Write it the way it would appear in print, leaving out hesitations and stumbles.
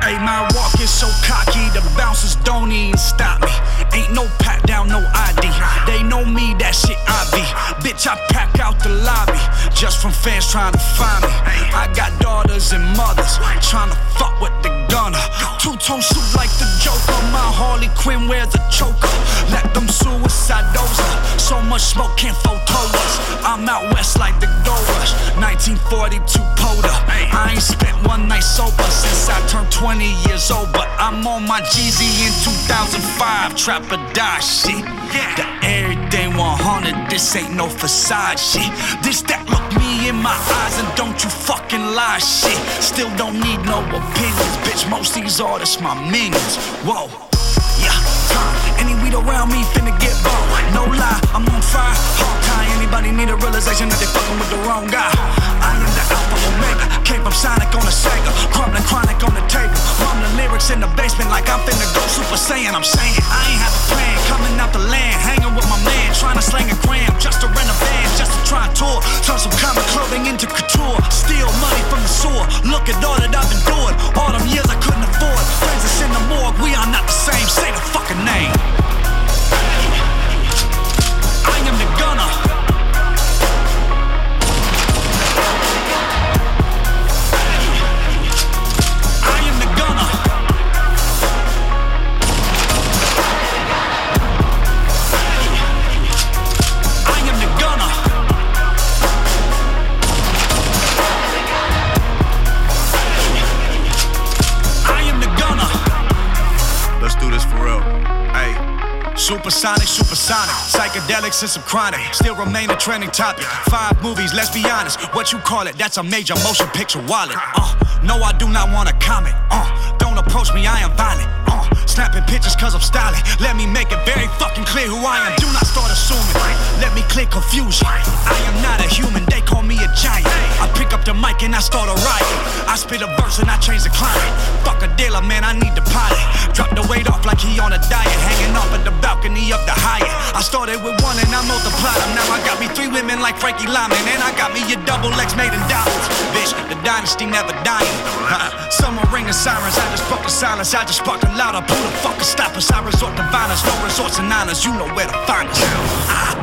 Hey, my walk is so cocky, the bouncers don't even stop me. Ain't no pat down, no ID. They know me, that shit I be. Bitch, I pack out the lobby just from fans trying to find me. I got daughters and mothers trying to fuck with the gunner. Two-tone suit like the Joker. My Harley Quinn wears a choker. Let them suicide dozer. So much smoke can't photo us. I'm out west like the Gold Rush. 1942 Poda. I ain't spent one night sober since I turned 20 years old, but I'm on my Jeezy in 2005. Trap or die shit. The everyday 100. This ain't no facade shit. This that look me in my eyes and don't you fucking lie shit. Still don't need no opinions, bitch. Most these artists my minions. Whoa, yeah. Any weed around me finna get bought. No lie, I'm on fire. Hawkeye. Anybody need a realization that they fucking with the wrong guy? I am the Alpha Omega. Came from Sonic on the Sega. Crumbling chronic on the table. Mumbling lyrics in the basement like I'm finna go Super Saiyan. I'm saying I ain't have a plan. Coming out the land, hanging with my man, trying to slang a gram just to rent a van, just to try and tour. Turn some common clothing into couture. Steal money from the sewer. Look at all that I've endured. All them years I couldn't afford. Friends that's in the morgue, we are not the same. Say the fucking name. I am the gunner. I am the gunner. I am the gunner. I am the gunner. Let's do this for real. Hey. Supersonic, psychedelics and some chronic. Still remain a trending topic. 5 movies, let's be honest. What you call it, that's a major motion picture wallet. No, I do not wanna comment. Don't approach me, I am violent. Snapping pictures cause I'm styling. Let me make it very fucking clear who I am. Do not start assuming. Let me clear confusion. I am not a human, they call me a giant. I pick up the mic and I start a riot. I spit a verse and I change the climate. Fuck a dealer, man, I need the pilot. Drop the weight off like he on a diet. Hanging off at the balcony of the Hyatt. I started with 1 and I multiplied them. Now I got me 3 women like Frankie Lyman. And I got me a double X made in diamonds. Bitch, the dynasty never dying. Someone ringing sirens, I just broke the silence. I just sparked a louder. Who the fuck can stop us? I resort to violence, no resorts and honors. You know where to find us.